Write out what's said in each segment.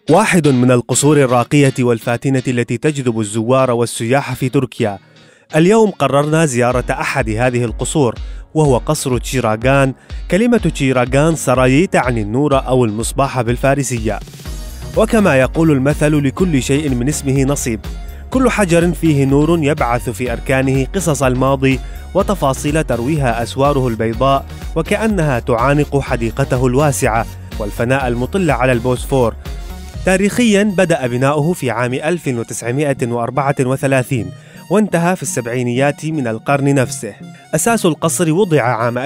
واحد من القصور الراقية والفاتنة التي تجذب الزوار والسياح في تركيا. اليوم قررنا زيارة أحد هذه القصور، وهو قصر تشيراغان. كلمة تشيراغان سراي تعني النور أو المصباح بالفارسية، وكما يقول المثل لكل شيء من اسمه نصيب. كل حجر فيه نور يبعث في أركانه قصص الماضي وتفاصيل ترويها أسواره البيضاء، وكأنها تعانق حديقته الواسعة والفناء المطل على البوسفور. تاريخياً بدأ بناؤه في عام 1934 وانتهى في السبعينيات من القرن نفسه. أساس القصر وضع عام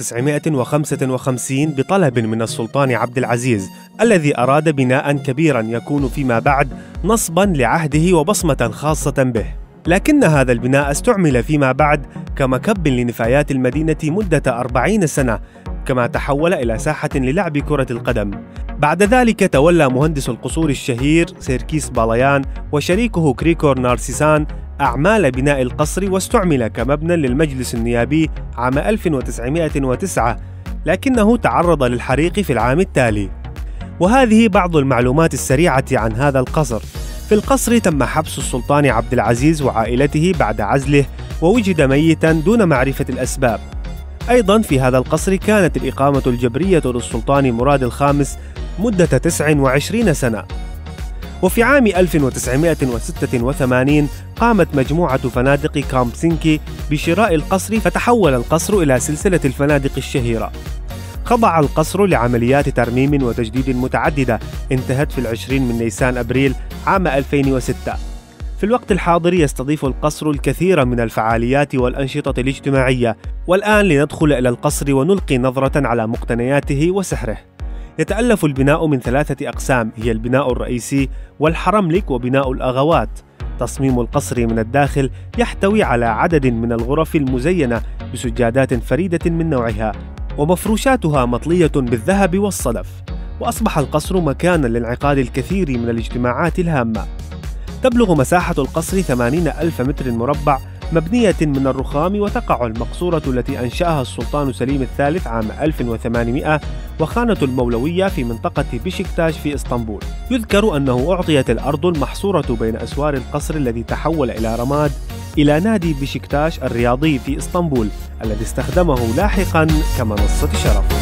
1955 بطلب من السلطان عبد العزيز، الذي أراد بناء كبيرا يكون فيما بعد نصبا لعهده وبصمة خاصة به. لكن هذا البناء استعمل فيما بعد كمكب لنفايات المدينة مدة 40 سنة، كما تحول إلى ساحة للعب كرة القدم. بعد ذلك تولى مهندس القصور الشهير سيركيس بالايان وشريكه كريكور نارسيسان أعمال بناء القصر، واستعمل كمبنى للمجلس النيابي عام 1909، لكنه تعرض للحريق في العام التالي. وهذه بعض المعلومات السريعة عن هذا القصر. في القصر تم حبس السلطان عبد العزيز وعائلته بعد عزله، ووجد ميتا دون معرفة الأسباب. أيضا في هذا القصر كانت الإقامة الجبرية للسلطان مراد الخامس مدة 29 سنة. وفي عام 1986 قامت مجموعة فنادق كامبسينكي بشراء القصر، فتحول القصر إلى سلسلة الفنادق الشهيرة. خضع القصر لعمليات ترميم وتجديد متعددة انتهت في 20 من نيسان أبريل عام 2006. في الوقت الحاضر يستضيف القصر الكثير من الفعاليات والأنشطة الاجتماعية. والآن لندخل إلى القصر ونلقي نظرة على مقتنياته وسحره. يتألف البناء من 3 أقسام، هي البناء الرئيسي والحرملك وبناء الأغوات. تصميم القصر من الداخل يحتوي على عدد من الغرف المزينة بسجادات فريدة من نوعها، ومفروشاتها مطلية بالذهب والصدف. وأصبح القصر مكانا لانعقاد الكثير من الاجتماعات الهامة. تبلغ مساحة القصر 80,000 متر مربع، مبنية من الرخام، وتقع المقصورة التي أنشأها السلطان سليم الثالث عام 1800 وخانة المولوية في منطقة بشكتاش في إسطنبول. يذكر أنه أعطيت الأرض المحصورة بين أسوار القصر الذي تحول إلى رماد إلى نادي بشكتاش الرياضي في إسطنبول، الذي استخدمه لاحقا كمنصة شرف.